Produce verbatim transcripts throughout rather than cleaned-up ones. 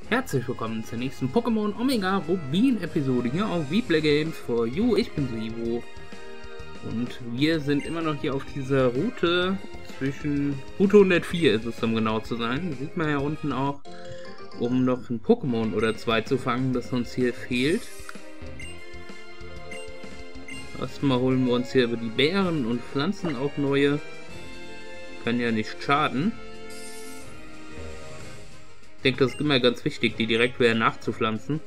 Herzlich willkommen zur nächsten Pokémon Omega Rubin Episode hier auf Weplay Games for You. Ich bin Sivo und wir sind immer noch hier auf dieser Route zwischen Route hundertvier ist es, um genau zu sein. Das sieht man ja unten auch, um noch ein Pokémon oder zwei zu fangen, das uns hier fehlt. Erstmal holen wir uns hier über die Beeren und Pflanzen auch neue. Kann ja nicht schaden. Ich denke, das ist immer ganz wichtig, die direkt wieder nachzupflanzen.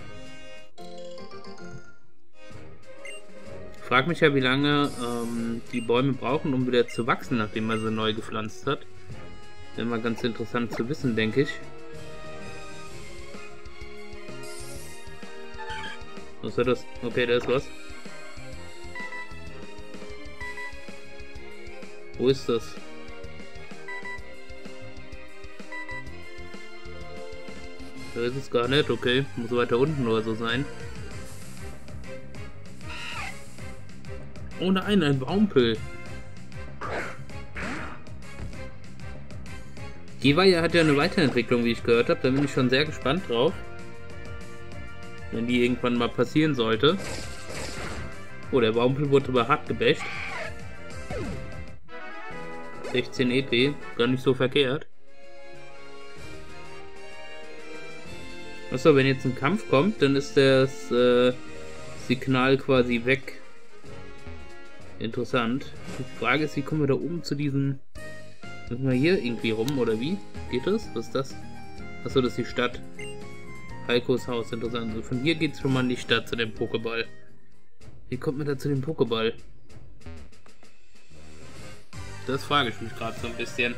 Ich frage mich ja, wie lange ähm, die Bäume brauchen, um wieder zu wachsen, nachdem man sie neu gepflanzt hat. Wäre mal ganz interessant zu wissen, denke ich. Was ist das? Okay, da ist was. Wo ist das? Da ist es gar nicht, okay. Muss weiter unten oder so sein. Oh nein, ein Baumpel. Geweihe hat ja eine Weiterentwicklung, wie ich gehört habe. Da bin ich schon sehr gespannt drauf. Wenn die irgendwann mal passieren sollte. Oh, der Baumpel wurde aber hart gebasht. sechzehn E P, gar nicht so verkehrt. Achso, wenn jetzt ein Kampf kommt, dann ist das äh, Signal quasi weg. Interessant. Die Frage ist, wie kommen wir da oben zu diesen... Müssen wir hier irgendwie rum, oder wie? Geht das? Was ist das? Achso, das ist die Stadt. Heikos Haus, interessant. Also von hier geht es schon mal in die Stadt zu dem Pokéball. Wie kommt man da zu dem Pokéball? Das frage ich mich gerade so ein bisschen.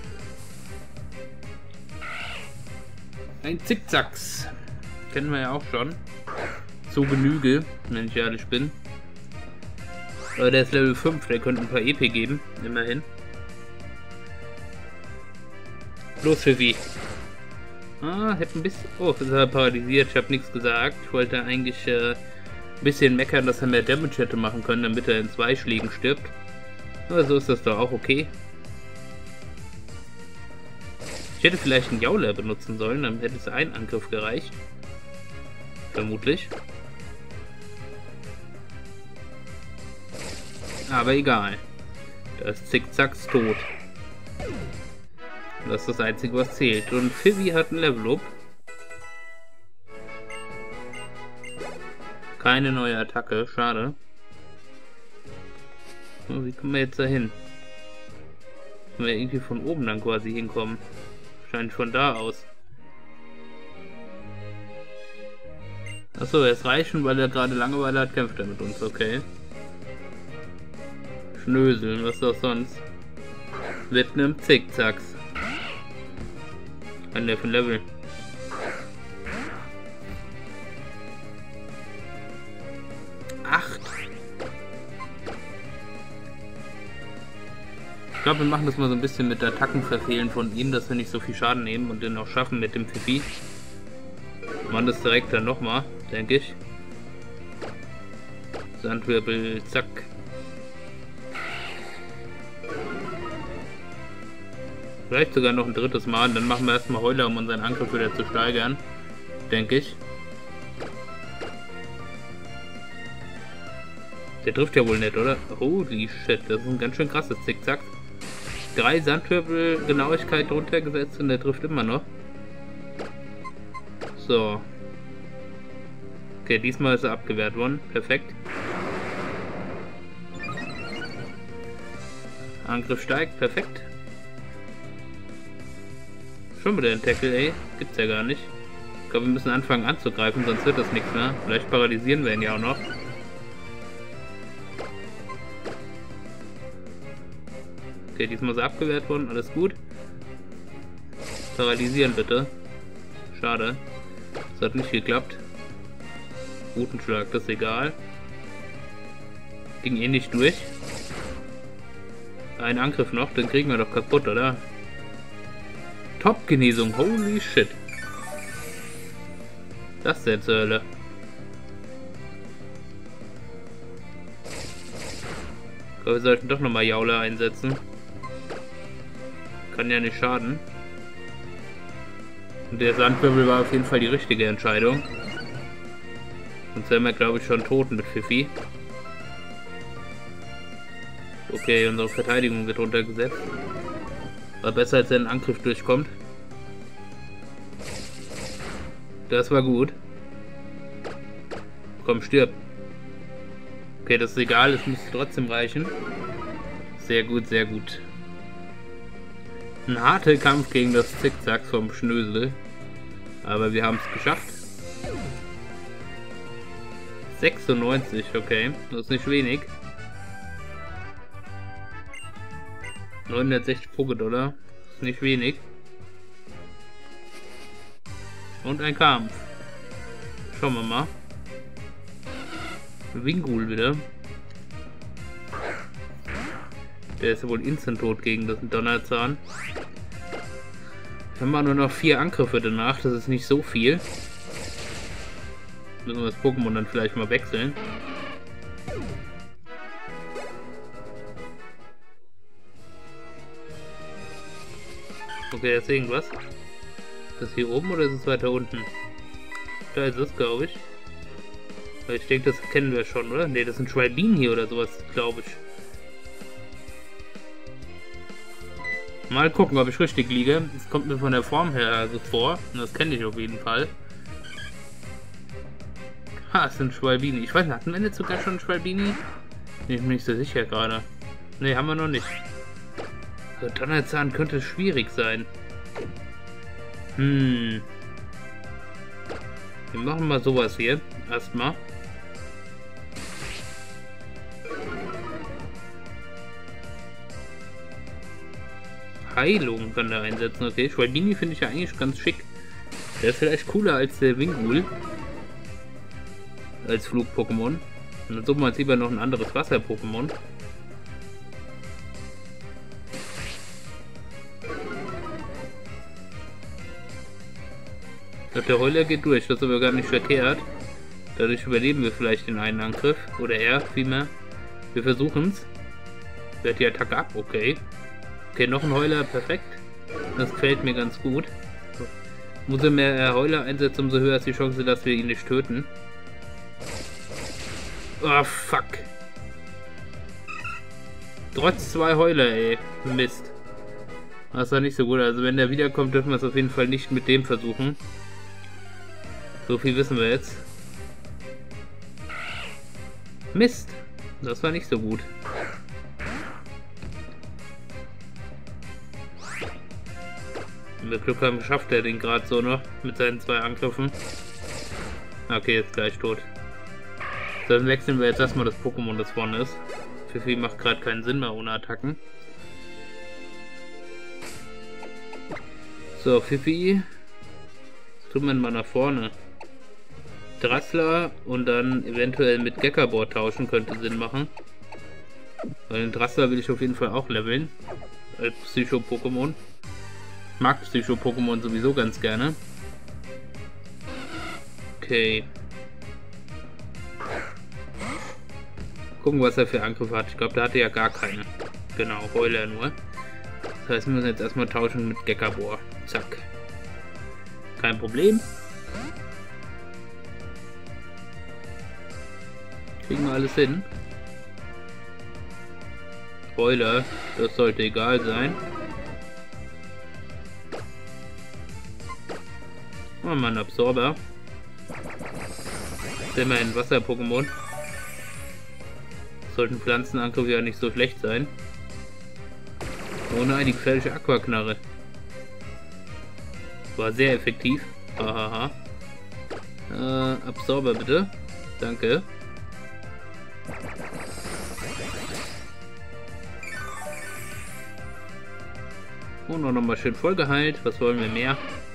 Ein Zickzacks. Kennen wir ja auch schon. Zu Genüge, wenn ich ehrlich bin. Aber der ist Level fünf, der könnte ein paar E P geben. Immerhin. Los für wie. Ah, hätte ein bisschen... Oh, ist er paralysiert. Ich habe nichts gesagt. Ich wollte eigentlich äh, ein bisschen meckern, dass er mehr Damage hätte machen können, damit er in zwei Schlägen stirbt. Aber so ist das doch auch okay. Ich hätte vielleicht einen Jauler benutzen sollen, dann hätte es ein Angriff gereicht. Vermutlich. Aber egal. Da ist Zickzacks tot. Das ist das Einzige, was zählt. Und Phoebe hat ein Level-Up. Keine neue Attacke, schade. Wie kommen wir jetzt da hin? Können wir irgendwie von oben dann quasi hinkommen? Wahrscheinlich von da aus. Achso, jetzt reichen, weil er gerade Langeweile hat, kämpft er mit uns, okay. Schnöseln, was doch sonst? Mit einem Zickzacks. Ein Level Level. Acht. Ich glaube, wir machen das mal so ein bisschen mit Attacken verfehlen von ihm, dass wir nicht so viel Schaden nehmen und den auch schaffen mit dem Pfiffi. Wir machen das direkt dann nochmal, denke ich. Sandwirbel, zack. Vielleicht sogar noch ein drittes Mal, und dann machen wir erstmal Heuler, um unseren Angriff wieder zu steigern, denke ich. Der trifft ja wohl nicht, oder? Holy shit, das ist ein ganz schön krasses Zickzack. Drei Sandwirbel Genauigkeit drunter gesetzt und der trifft immer noch. So. Okay, diesmal ist er abgewehrt worden. Perfekt. Angriff steigt. Perfekt. Schon wieder ein Tackle, ey. Gibt's ja gar nicht. Ich glaube, wir müssen anfangen anzugreifen, sonst wird das nichts mehr. Vielleicht paralysieren wir ihn ja auch noch. Okay, diesmal ist er abgewehrt worden, alles gut. Paralysieren bitte. Schade. Das hat nicht geklappt. Guten Schlag, das ist egal. Ging eh nicht durch. Ein Angriff noch, den kriegen wir doch kaputt, oder? Top-Genesung, holy shit. Das ist jetzt zur Hölle. Ich glaube, wir sollten doch nochmal Jauler einsetzen. Kann ja nicht schaden. Und der Sandwirbel war auf jeden Fall die richtige Entscheidung. Sonst wären wir, glaube ich, schon tot mit Pfiffi. Okay, unsere Verteidigung wird runtergesetzt. War besser, als er in den Angriff durchkommt. Das war gut. Komm, stirb. Okay, das ist egal, es muss trotzdem reichen. Sehr gut, sehr gut. Ein harter Kampf gegen das Zickzack vom Schnösel. Aber wir haben es geschafft. sechsundneunzig, okay. Das ist nicht wenig. neunhundertsechzig Pokédollar. Das ist nicht wenig. Und ein Kampf. Schauen wir mal. Wingull wieder. Der ist ja wohl instant tot gegen das Donnerzahn. Wir haben nur noch vier Angriffe danach. Das ist nicht so viel. Müssen wir das Pokémon dann vielleicht mal wechseln. Okay, jetzt irgendwas. Ist das hier oben oder ist es weiter unten? Da ist es, glaube ich. Ich denke, das kennen wir schon, oder? Ne, das sind Schwalbin hier oder sowas, glaube ich. Mal gucken, ob ich richtig liege. Das kommt mir von der Form her also vor. Und das kenne ich auf jeden Fall. Ha, es sind Schwalbini. Ich weiß nicht, hatten wir jetzt sogar schon Schwalbini? Nee, ich bin nicht so sicher gerade. Ne, haben wir noch nicht. So, Donnerzahn könnte schwierig sein. Hm. Wir machen mal sowas hier. Erstmal. Heilung kann der einsetzen. Okay, Schwalbini finde ich ja eigentlich ganz schick. Der ist vielleicht cooler als der Wingull. Als Flug-Pokémon. Und dann suchen wir uns lieber noch ein anderes Wasser-Pokémon. Ich glaube, der Heuler geht durch. Das ist aber gar nicht verkehrt. Dadurch überleben wir vielleicht den einen Angriff. Oder er, vielmehr. Wir versuchen es. Wehrt die Attacke ab. Okay. Okay, noch ein Heuler. Perfekt. Das gefällt mir ganz gut. Umso mehr er Heuler einsetzt, umso höher ist die Chance, dass wir ihn nicht töten. Oh, fuck. Trotz zwei Heuler, ey. Mist. Das war nicht so gut. Also wenn der wiederkommt, dürfen wir es auf jeden Fall nicht mit dem versuchen. So viel wissen wir jetzt. Mist. Das war nicht so gut. Wenn wir Glück haben, schafft er den gerade so noch mit seinen zwei Angriffen. Okay, jetzt gleich tot. Dann wechseln wir jetzt erstmal das Pokémon, das vorne ist. Pfiffi macht gerade keinen Sinn mehr ohne Attacken. So, Pfiffi. Was tun wir mal nach vorne? Drassler und dann eventuell mit Gekabor tauschen könnte Sinn machen. Weil den Drassler will ich auf jeden Fall auch leveln. Als Psycho-Pokémon. Ich mag Psycho-Pokémon sowieso ganz gerne. Okay. Gucken, was er für Angriffe hat. Ich glaube, der hatte ja gar keine. Genau, Heuler nur. Das heißt, wir müssen jetzt erstmal tauschen mit Gekabor. Zack. Kein Problem. Kriegen wir alles hin. Heuler, das sollte egal sein. Machen wir mal einen Absorber. Das ist immerhin ein Wasser-Pokémon. Sollten Pflanzenangriffe ja nicht so schlecht sein. Ohne eine gefährliche Aquaknarre. War sehr effektiv. Hahaha. Äh, Absorber bitte. Danke. Und noch mal schön voll geheilt. Was wollen wir mehr?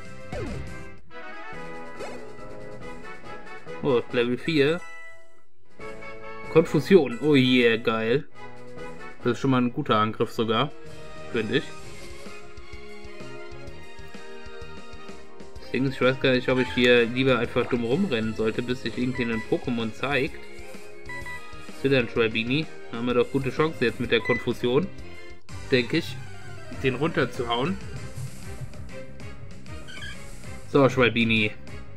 Oh, Level vier. Konfusion. Oh yeah, geil. Das ist schon mal ein guter Angriff sogar. Finde ich. Deswegen, ich weiß gar nicht, ob ich hier lieber einfach dumm rumrennen sollte, bis sich irgendwie ein Pokémon zeigt. Was will denn Schwalbini? Da haben wir doch gute Chance jetzt mit der Konfusion. Denke ich. Den runterzuhauen. So, Schwalbini.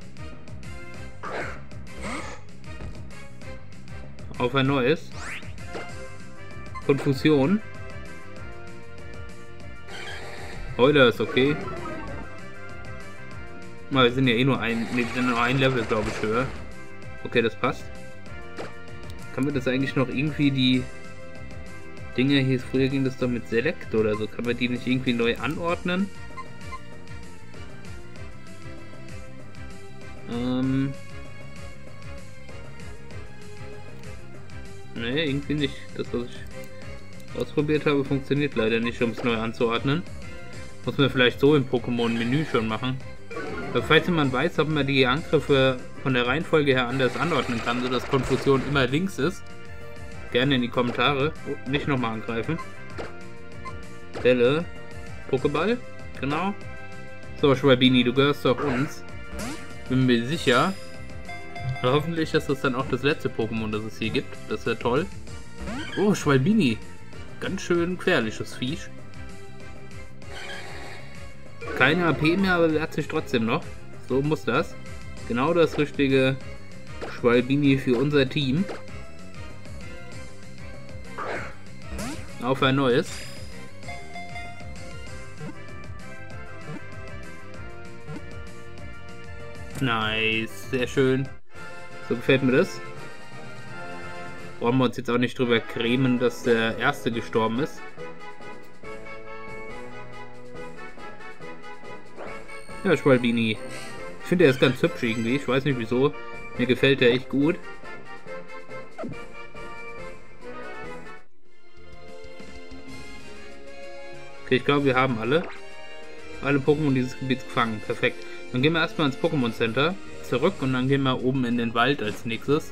Auf ein neues. Konfusion. Heuler ist okay. Aber wir sind ja eh nur ein, nee, wir sind nur ein Level, glaube ich, höher. Okay, das passt. Kann man das eigentlich noch irgendwie die Dinge hier, früher ging das doch mit Select oder so, kann man die nicht irgendwie neu anordnen? Ähm... Ne, irgendwie nicht. Das, was ich ausprobiert habe, funktioniert leider nicht, um es neu anzuordnen. Muss man vielleicht so im Pokémon-Menü schon machen. Aber falls jemand weiß, ob man die Angriffe von der Reihenfolge her anders anordnen kann, sodass Konfusion immer links ist, gerne in die Kommentare. Oh, nicht nochmal angreifen. Bälle. Pokéball. Genau. So, Schwalbini, du gehörst doch uns. Bin mir sicher. Aber hoffentlich ist das dann auch das letzte Pokémon, das es hier gibt. Das wäre toll. Oh, Schwalbini. Ganz schön gefährliches Viech. Keine A P mehr, aber wehrt sich trotzdem noch. So muss das. Genau das richtige Schwalbini für unser Team. Auf ein neues. Nice, sehr schön. So gefällt mir das. Brauchen wir uns jetzt auch nicht drüber cremen, dass der erste gestorben ist. Ja, Schwalbini. Ich finde, er ist ganz hübsch irgendwie. Ich weiß nicht wieso. Mir gefällt er echt gut. Okay, ich glaube, wir haben alle. Alle Pokémon dieses Gebiets gefangen. Perfekt. Dann gehen wir erstmal ins Pokémon Center zurück und dann gehen wir oben in den Wald als nächstes.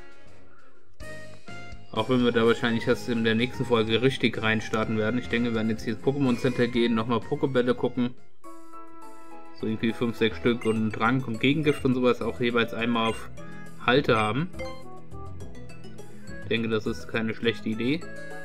Auch wenn wir da wahrscheinlich erst in der nächsten Folge richtig reinstarten werden. Ich denke, wir werden jetzt hier ins Pokémon Center gehen, nochmal Pokébälle gucken. So irgendwie fünf, sechs Stück und Trank und Gegengift und sowas auch jeweils einmal auf Halte haben. Ich denke, das ist keine schlechte Idee.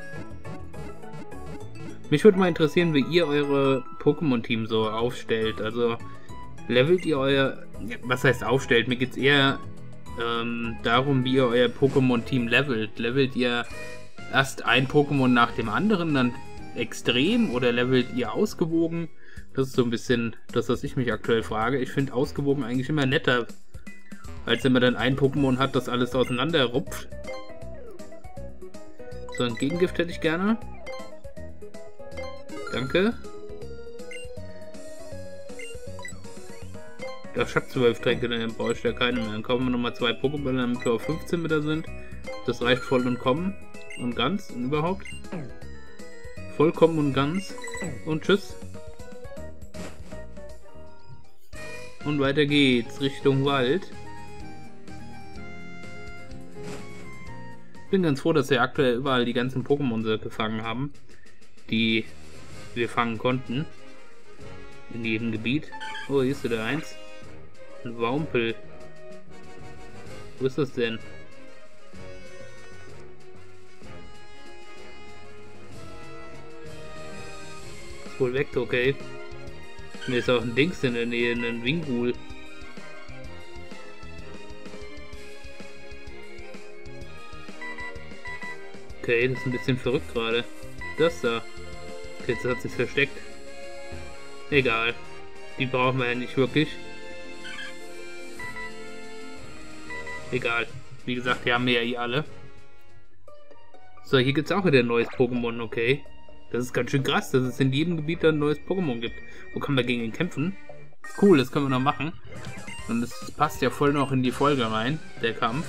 Mich würde mal interessieren, wie ihr eure Pokémon-Team so aufstellt. Also levelt ihr euer... Was heißt aufstellt? Mir geht es eher ähm, darum, wie ihr euer Pokémon-Team levelt. Levelt ihr erst ein Pokémon nach dem anderen, dann extrem, oder levelt ihr ausgewogen? Das ist so ein bisschen das, was ich mich aktuell frage. Ich finde ausgewogen eigentlich immer netter, als wenn man dann ein Pokémon hat, das alles auseinander rupft. So, ein Gegengift hätte ich gerne. Danke. Ich habe zwölf Tränke, dann brauche ich ja keine mehr. Dann kaufen wir nochmal zwei Pokébälle, damit wir auf fünfzehn wieder sind. Das reicht voll und kommen und ganz und überhaupt. Vollkommen und ganz. Und tschüss. Und weiter geht's Richtung Wald. Ich bin ganz froh, dass wir aktuell überall die ganzen Pokémon gefangen haben, die wir fangen konnten. In jedem Gebiet. Oh, hier ist wieder eins. Ein Wampel. Wo ist das denn? Ist wohl weg, okay. Mir ist auch ein Dings in der Nähe, ein Wingull. Okay, das ist ein bisschen verrückt gerade. Das da. Okay, jetzt hat sich versteckt. Egal. Die brauchen wir ja nicht wirklich. Egal. Wie gesagt, die haben wir ja eh alle. So, hier gibt es auch wieder ein neues Pokémon, okay. Das ist ganz schön krass, dass es in jedem Gebiet ein neues Pokémon gibt. Wo kann man gegen ihn kämpfen? Cool, das können wir noch machen. Und das passt ja voll noch in die Folge rein, der Kampf.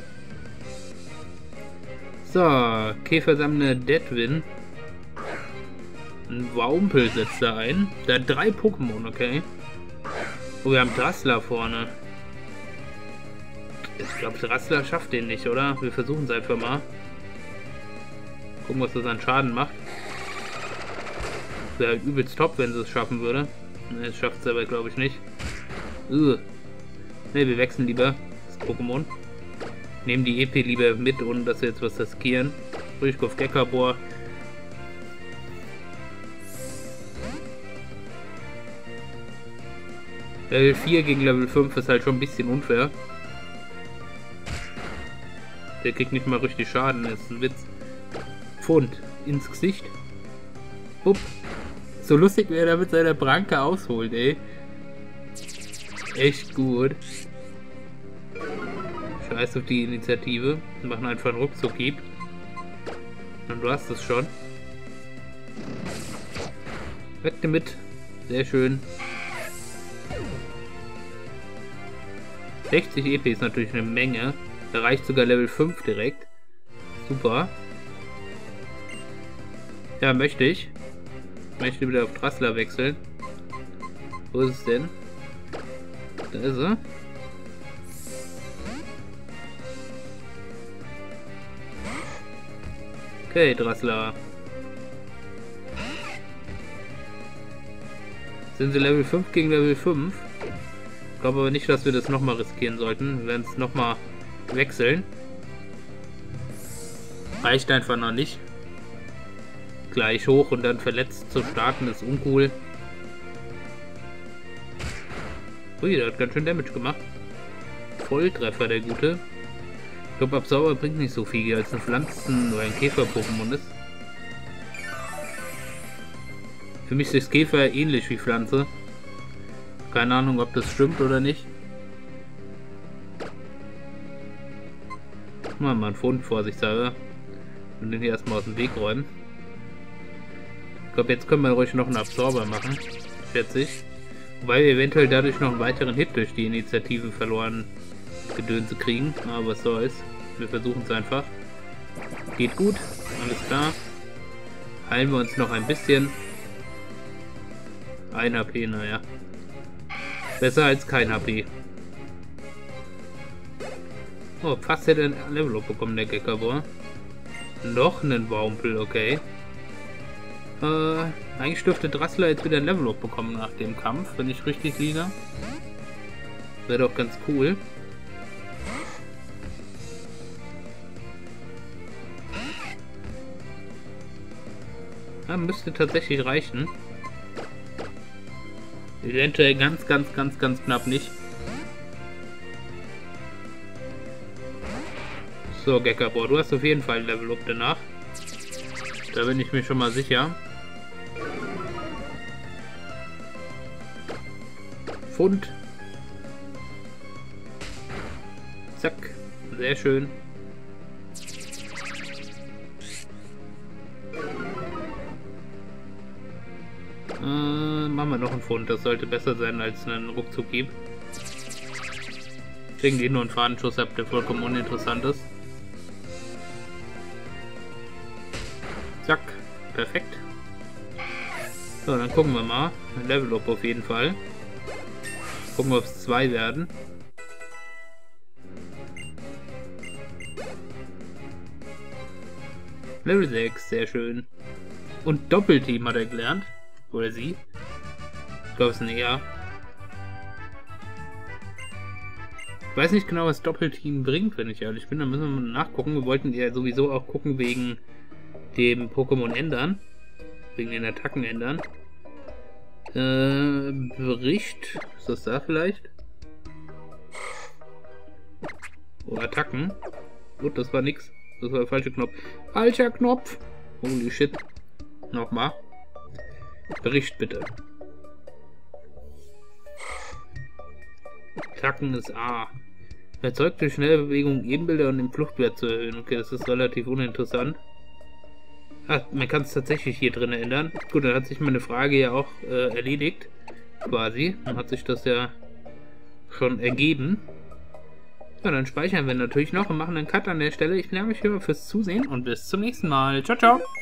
So, Käfersammler Deadwin. Ein Wampel setzt da ein. Da hat drei Pokémon, okay. Oh, wir haben Drasla vorne. Ich glaube, Drasla schafft den nicht, oder? Wir versuchen es einfach mal. Gucken, was das an Schaden macht. Wäre halt übelst top, wenn sie es schaffen würde. Ne, es schafft es aber, glaube ich, nicht. Ne, wir wechseln lieber das Pokémon. Nehmen die E P lieber mit, ohne dass wir jetzt was riskieren. Durchkopf Gekabor. Level vier gegen Level fünf ist halt schon ein bisschen unfair. Der kriegt nicht mal richtig Schaden, das ist ein Witz. Pfund ins Gesicht. Bupp. So lustig, wie er da mit seiner Pranke ausholt, ey. Echt gut. Scheiß auf die Initiative. Wir machen einfach einen Ruckzuck-Hieb. Und du hast es schon. Weg damit. Sehr schön. sechzig E P ist natürlich eine Menge. Da reicht sogar Level fünf direkt. Super. Ja, möchte ich. Möchte wieder auf Drasla wechseln. Wo ist es denn? Da ist er. Okay, Drasla. Sind sie Level fünf gegen Level fünf? Ich glaube aber nicht, dass wir das nochmal riskieren sollten. Wir werden es nochmal wechseln. Reicht einfach noch nicht. Gleich hoch und dann verletzt zu starten ist uncool. Ui, der hat ganz schön Damage gemacht. Volltreffer, der Gute. Ich glaube, Absauber bringt nicht so viel, als ein Pflanzen- oder ein Käfer-Pokémon ist. Für mich ist Käfer ähnlich wie Pflanze. Keine Ahnung, ob das stimmt oder nicht. Mal mal einen Pfund, vorsichtshalber. Und den hier erstmal aus dem Weg räumen. Ich glaube, jetzt können wir ruhig noch einen Absorber machen. Schätze ich. Wobei wir eventuell dadurch noch einen weiteren Hit durch die Initiativen verloren Gedönse kriegen. Aber was soll's. Wir versuchen es einfach. Geht gut. Alles klar. Heilen wir uns noch ein bisschen. ein H P, naja. Besser als kein H P. Oh, fast hätte er ein Level-Up bekommen, der Gekabor. Noch einen Baumpel, okay. Äh, eigentlich dürfte Drasla jetzt wieder ein Level-Up bekommen nach dem Kampf, wenn ich richtig liege. Wäre doch ganz cool. Ja, müsste tatsächlich reichen. Eventuell ganz, ganz, ganz, ganz knapp nicht. So, Gekabor, du hast auf jeden Fall ein Level-Up danach. Da bin ich mir schon mal sicher. Pfund. Zack. Sehr schön. Äh, machen wir noch einen Pfund. Das sollte besser sein als einen Ruckzuck-Hieb. Kriegen die nur einen Fadenschuss ab, der vollkommen uninteressant ist. Zack. Perfekt. So, dann gucken wir mal. Ein Level-Up auf jeden Fall. Gucken wir, ob es zwei werden. Level sechs, sehr schön. Und Doppelteam hat er gelernt. Oder sie. Ich glaube, es ist ein Er. Ich weiß nicht genau, was Doppelteam bringt, wenn ich ehrlich bin. Da müssen wir mal nachgucken. Wir wollten ja sowieso auch gucken wegen dem Pokémon ändern. Wegen den Attacken ändern. Äh, Bericht. Ist das da vielleicht? Oh, Attacken. Gut, das war nix. Das war der falsche Knopf. Falscher Knopf! Holy shit. Nochmal. Bericht bitte. Attacken ist A. Erzeugt durch schnelle Bewegung Ebenbilder und den Fluchtwert zu erhöhen. Okay, das ist relativ uninteressant. Ah, man kann es tatsächlich hier drin ändern. Gut, dann hat sich meine Frage ja auch äh, erledigt. Quasi. Dann hat sich das ja schon ergeben. Ja, dann speichern wir natürlich noch und machen einen Cut an der Stelle. Ich bedanke mich fürs Zusehen und bis zum nächsten Mal. Ciao, ciao!